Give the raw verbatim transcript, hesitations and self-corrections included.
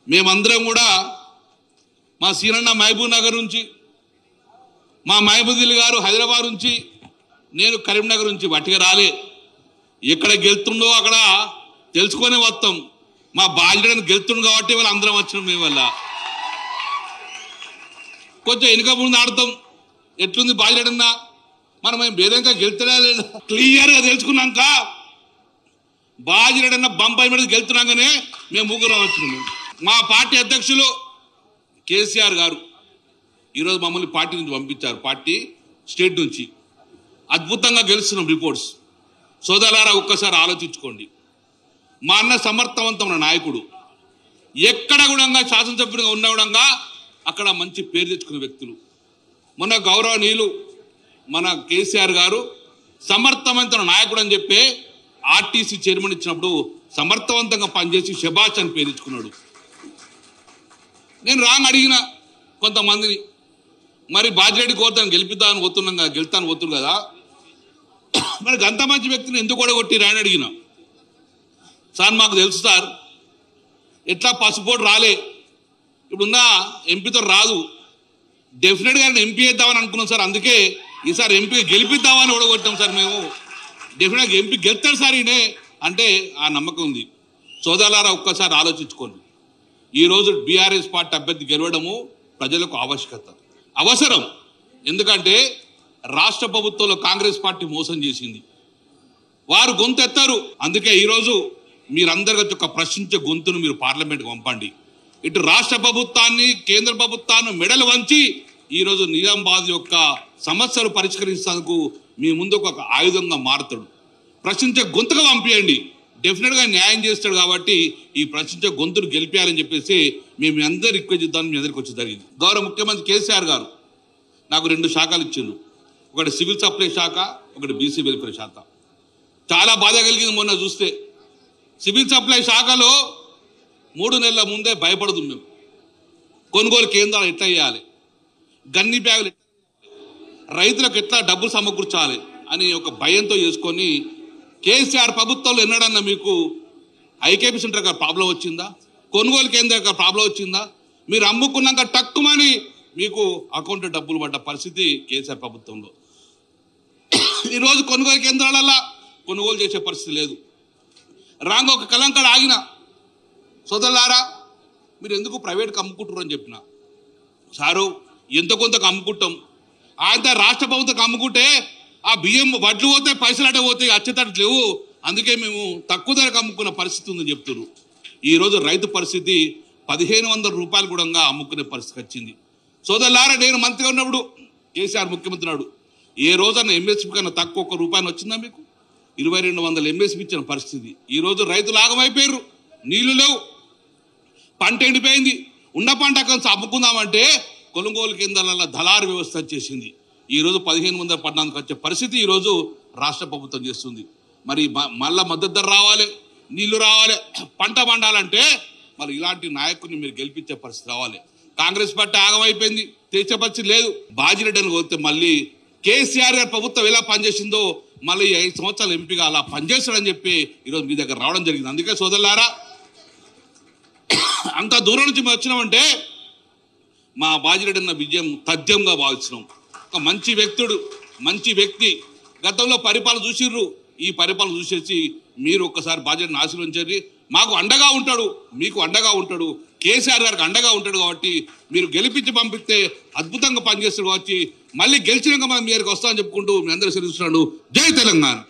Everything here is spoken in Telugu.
మేమందరం కూడా మా సీనన్న మహబూబ్ నగర్ నుంచి, మా మహబూబుల్ గారు హైదరాబాద్ నుంచి, నేను కరీంనగర్ నుంచి వట్టిగా రాలే. ఎక్కడ గెలుతుండో అక్కడ తెలుసుకొని వస్తాం. మా బాధ్యతను గెలుతుండు కాబట్టి వాళ్ళు అందరం వచ్చినాం. మేము వల్ల కొంచెం వెనుక ముందు ఆడతాం. ఎట్లుంది బాధ్యతన్నా మనం మేము భేదంగా గెలుతున్నా లేదు క్లియర్గా తెలుసుకున్నాక బాధ్యతన్న బంపాయి మీద గెలుతున్నాకనే మేము ముగ్గురం వచ్చినాము. మా పార్టీ అధ్యక్షులు కేసీఆర్ గారు ఈరోజు మమ్మల్ని పార్టీ నుంచి పంపించారు. పార్టీ స్టేట్ నుంచి అద్భుతంగా గెలుస్తున్నాం రిపోర్ట్స్. సోదరులారా ఒక్కసారి ఆలోచించుకోండి. మా అన్న సమర్థవంతమైన నాయకుడు. ఎక్కడ కూడా శాసనసభ్యుడిగా ఉన్న కూడా అక్కడ మంచి పేరు తెచ్చుకున్న వ్యక్తులు. మొన్న గౌరవనీయులు మన కేసీఆర్ గారు సమర్థవంతమైన నాయకుడు అని చెప్పి ఆర్టీసీ చైర్మన్ ఇచ్చినప్పుడు సమర్థవంతంగా పనిచేసి శబాష్ అని పేరు తెచ్చుకున్నాడు. నేను రాంగ్ అడిగిన కొంతమందిని, మరి బాజిరెడ్డి కోరుతాను గెలిపిద్దామని పోతున్నాం కదా, గెలుతాను పోతున్నారు కదా, మరి గంత మంచి వ్యక్తిని ఎందుకు కూడా కొట్టి రాని అడిగిన. సార్ మాకు తెలుసు సార్, ఎట్లా పసుపోటు రాలే, ఇప్పుడున్న ఎంపీతో రాదు, డెఫినెట్గా ఎంపీ వేద్దామని అనుకున్నాం సార్. అందుకే ఈసారి ఎంపీ గెలిపిద్దామని కూడా కొట్టాం సార్. మేము డెఫినెట్గా ఎంపీ గెలుతాడు సార్ ఈయనే అంటే ఆ నమ్మకం ఉంది. సోదరులారా ఒక్కసారి ఆలోచించుకోండి. ఈరోజు బీఆర్ఎస్ పార్టీ అభ్యర్థి గెలవడము ప్రజలకు ఆవశ్యకత, అవసరం. ఎందుకంటే రాష్ట్ర ప్రభుత్వంలో కాంగ్రెస్ పార్టీ మోసం చేసింది, వారు గొంతు ఎత్తారు. అందుకే ఈరోజు మీరందరికీ ఒక ప్రశ్నించే గొంతును మీరు పార్లమెంట్కి పంపండి. ఇటు రాష్ట్ర ప్రభుత్వాన్ని, కేంద్ర ప్రభుత్వాన్ని మెడలు వంచి ఈరోజు నిజామాబాద్ యొక్క సమస్యలు పరిష్కరించేందుకు మీ ముందుకు ఒక ఆయుధంగా మారుతాడు. ప్రశ్నించే గొంతుగా పంపించండి, డెఫినెట్గా న్యాయం చేస్తాడు. కాబట్టి ఈ ప్రశ్నించే గొంతును గెలిపేయాలని చెప్పేసి మేము అందరూ రిక్వెస్ట్ చేద్దామని మీ అందరికి వచ్చి జరిగింది. గౌరవ ముఖ్యమంత్రి కేసీఆర్ గారు నాకు రెండు శాఖలు ఇచ్చిండ్రు, ఒకటి సివిల్ సప్లై శాఖ, ఒకటి బీసీ వెల్ఫేర్ శాఖ. చాలా బాధ కలిగింది మొన్న చూస్తే. సివిల్ సప్లై శాఖలో మూడు నెలల ముందే భయపడదు మేము, కొనుగోలు కేంద్రాలు ఎట్లా చేయాలి, గన్ని బ్యాగులు రైతులకు ఎట్లా డబ్బులు సమకూర్చాలి అని ఒక భయంతో చేసుకొని కేసీఆర్ ప్రభుత్వంలో ఎన్నడన్నా మీకు ఐకేపీ సెంటర్ గారు ప్రాబ్లం వచ్చిందా, కొనుగోలు కేంద్రం గారు ప్రాబ్లం వచ్చిందా? మీరు అమ్ముకున్నాక టక్కుమని మీకు అకౌంట్లో డబ్బులు పడ్డ పరిస్థితి కేసీఆర్ ప్రభుత్వంలో. ఈరోజు కొనుగోలు కేంద్రాలల్లో కొనుగోలు చేసే పరిస్థితి లేదు. రాంగ ఒక కలంకాడ ఆగిన, సోదరులారా మీరు ఎందుకు ప్రైవేట్కి అమ్ముకుంటారు అని చెప్పిన. సారు ఎంత కొంతకు అమ్ముకుంటాం, ఆయన రాష్ట్ర ప్రభుత్వం అమ్ముకుంటే ఆ బియ్యం వడ్లు పోతే పైసలు అటే పోతే అచ్చేతట్లు లేవు, అందుకే మేము తక్కువ ధరకు అమ్ముకున్న పరిస్థితి ఉందని చెప్తున్నారు. ఈరోజు రైతు పరిస్థితి పదిహేను వందల రూపాయలు కూడా అమ్ముకునే పరిస్థితి వచ్చింది. సోదరులారా నేను మంత్రిగా ఉన్నప్పుడు కేసీఆర్ ముఖ్యమంత్రి నాడు ఏ రోజన్నా ఎంఎస్పీ కన్నా తక్కువ ఒక రూపాయలు వచ్చిందా మీకు? ఇరవై రెండు వందల ఎంఎస్పీ ఇచ్చిన పరిస్థితి. ఈరోజు రైతులు ఆగమైపోయారు, నీళ్లు లేవు, పంట ఎండిపోయింది. ఉన్న పంట కొంచెం అమ్ముకుందామంటే కొనుగోలు కేంద్రాల దళారు వ్యవస్థ వచ్చేసింది. ఈరోజు పదిహేను వందల పద్నాలుగు వచ్చే పరిస్థితి ఈరోజు రాష్ట్ర ప్రభుత్వం చేస్తుంది. మరి మళ్ళా మద్దతు ధర రావాలి, నీళ్లు రావాలి, పంట పండాలంటే మరి ఇలాంటి నాయకుడిని మీరు గెలిపించే పరిస్థితి రావాలి. కాంగ్రెస్ పార్టీ ఆగమైపోయింది, తెచ్చే పరిస్థితి లేదు. బాజిరెడ్డి అని పోతే మళ్ళీ కేసీఆర్ గారి ప్రభుత్వం ఎలా పనిచేసిందో మళ్ళీ ఐదు సంవత్సరాలు ఎంపీగా అలా పనిచేస్తాడని చెప్పి ఈరోజు మీ దగ్గర రావడం జరిగింది. అందుకే సోదరులారా అంత దూరం నుంచి మేము వచ్చినామంటే మా బాజిరెడ్డి అన్న విజయం తథ్యంగా భావిస్తున్నాం. ఒక మంచి వ్యక్తుడు, మంచి వ్యక్తి. గతంలో పరిపాలన చూసిర్రు, ఈ పరిపాలన చూసేసి మీరు ఒక్కసారి బాజిరెడ్డిని ఆశీర్వదించండి. మాకు అండగా ఉంటాడు, మీకు అండగా ఉంటాడు, కేసీఆర్ గారికి అండగా ఉంటాడు. కాబట్టి మీరు గెలిపించి పంపిస్తే అద్భుతంగా పనిచేస్తాడు. కాబట్టి మళ్ళీ గెలిచినాక మనం మీరికి వస్తామని చెప్పుకుంటూ మీ అందరూ సెలవుస్తున్నాడు. జై తెలంగాణ.